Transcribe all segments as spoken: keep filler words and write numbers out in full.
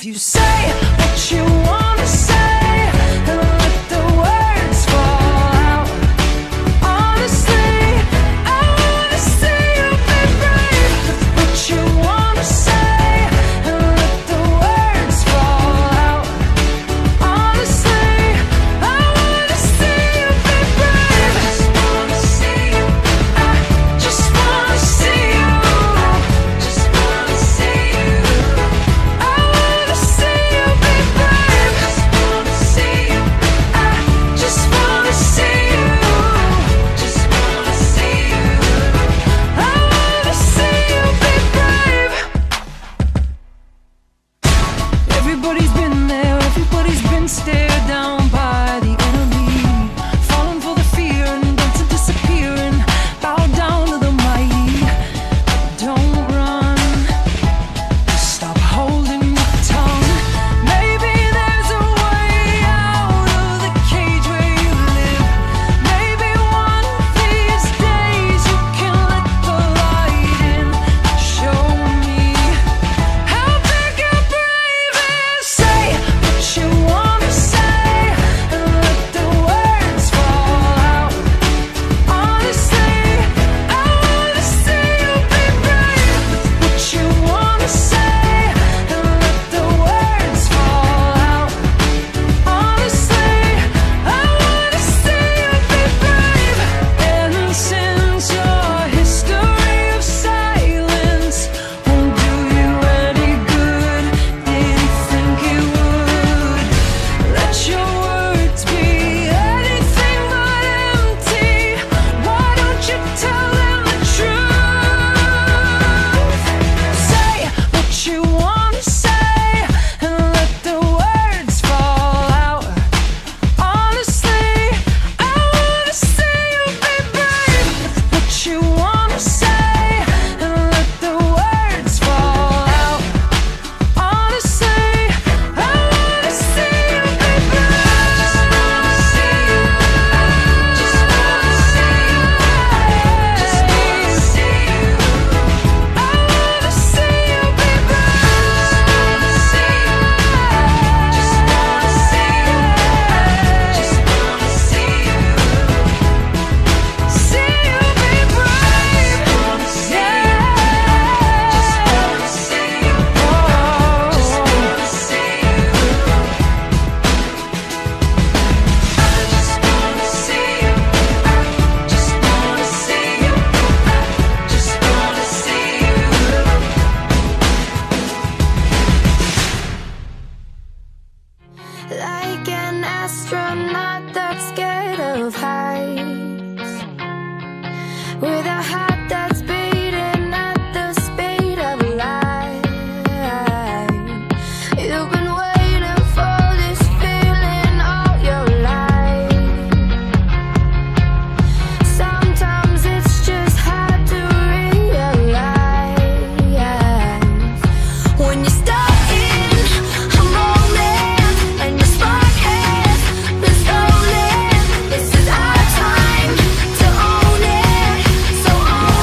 If you say what you wanna say and let the words fall out, honestly, I wanna see you be brave with what you wanna say and let the words fall out, honestly, I wanna see you be brave. I just wanna see you, I just wanna see you, just wanna see you, I wanna see you be brave. I just wanna see you, I just wanna see you, just wanna see you, I wanna see you be brave. Everybody's been there, everybody's been stared down by the enemy, falling for the fear and dancing, disappearing, bow down to the mighty. Don't run, stop holding your tongue. Maybe there's a way out of the cage where you live. Maybe one of these days you can let the light in. Show me how big and brave is. Say what you wanna say and let the words fall out. Honestly, I wanna see you be brave with what you wanna say and let the words fall out. Honestly, I wanna see you be brave. And since your history of silence won't do you any good, did you think it would? Let your words be anything but empty. Why don't you tell them the truth? Say what you wanna say and let the words fall out. Honestly, I wanna see you be brave with what you wanna say and let the words fall out. Honestly, I wanna see you be brave. Just wanna see you, just wanna see you, just wanna see you, I wanna see you be brave. Just wanna see you, just wanna see you, just wanna see you, see you be brave. Just wanna see you, just wanna see you, just wanna see you, I just wanna see you, I just wanna see you, I just wanna see you. Like an astronaut that's scared of heights, with a heart that's beating at the speed of light. You've been waiting for this feeling all your life. Sometimes it's just hard to realize when you're stuck in a moment and your spark has been stolen. This is our time to own it, so own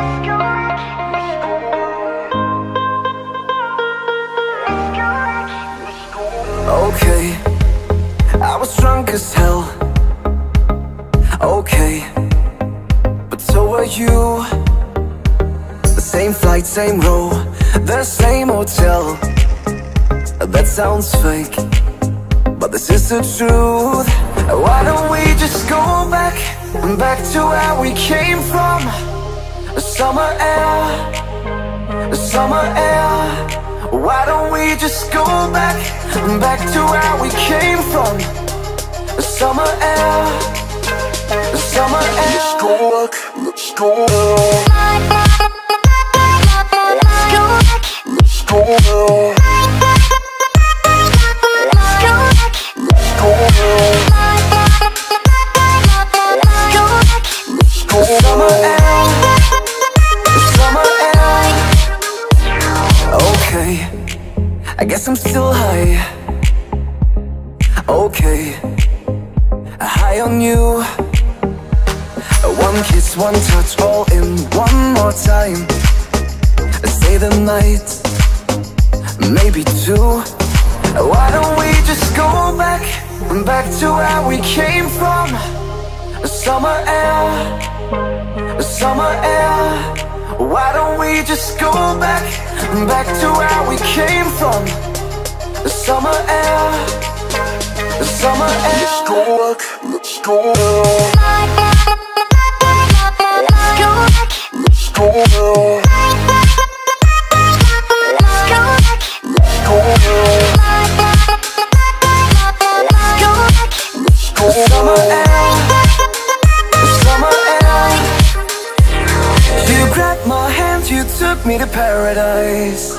Okay, I was drunk as hell. Okay, but so were you. The same flight, same row, the same hotel. That sounds fake, but this is the truth. Why don't we just go back, back to where we came from? Summer air, summer air. Why don't we just go back, back to where we came from? Summer air, summer air. Let's go back, let's go back. Let's go back, let's go back. Let's go back, let's go back. Summer air, summer air. Okay, I guess I'm still high. Okay, high on you. One kiss, one touch, all in one more time. Stay the night, maybe two. Why don't we just go back, back to where we came from? Summer air, summer air. Why don't we just go back, back to where we came from? Summer air, summer air. Let's go back, let's go back. Let's go back, let's go back. Let's go back, let's go back. Let's go back, let's go back. Summer air, summer air. You grabbed my hand, you took me to paradise.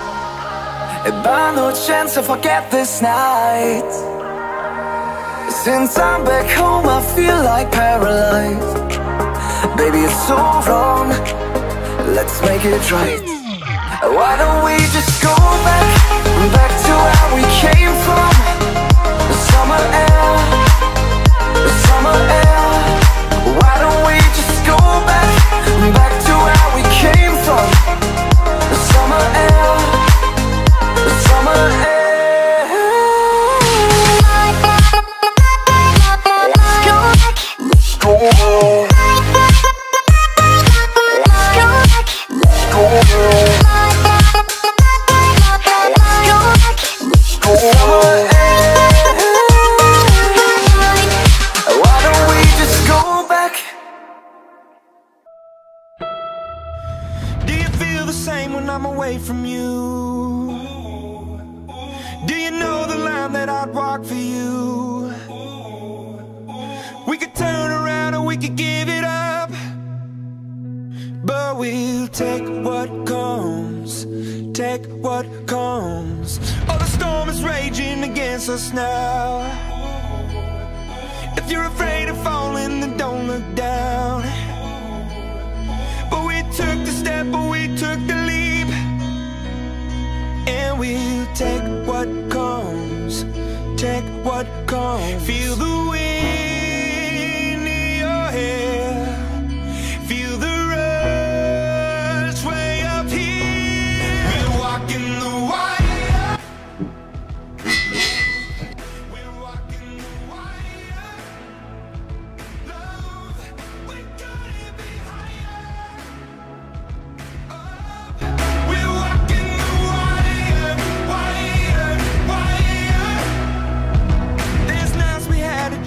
By no chance I forget this night. Since I'm back home I feel like paralyzed. Baby, it's so wrong, let's make it right. Why don't we just go back, back to where we came from? The summer air, the summer air. Why don't we just go back, back to where we came from? The summer air, the summer air. Let's go back, let's go back. I'm away from you. Do you know the line that I'd walk for you? We could turn around or we could give it up, but we'll take what comes, take what comes. Oh, the storm is raging against us now. If you're afraid of falling, then don't look down. But we took the step, but we took the leap, and we'll take what comes, take what comes. Feel the wind in your hair, feel the rush way up here. We're walking the wire, we're walking the wire. Love, we gotta be higher. We're walking the wire, wire, wire. There's nights we had a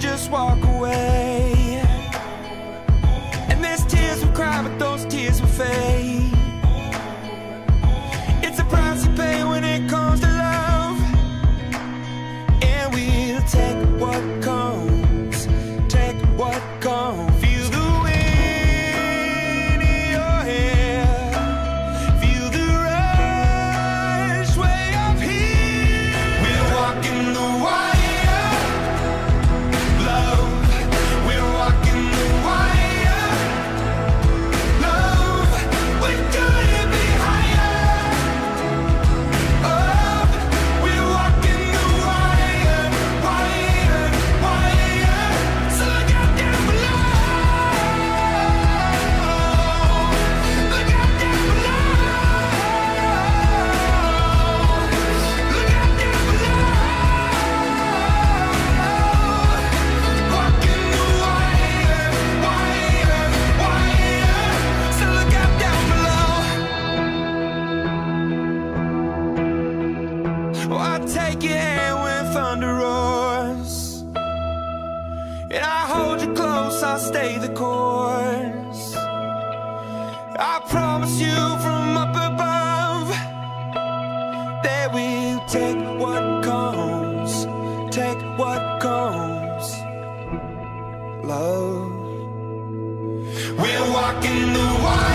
I'll stay the course. I promise you from up above that we'll take what comes, take what comes, love. We're walking the wire.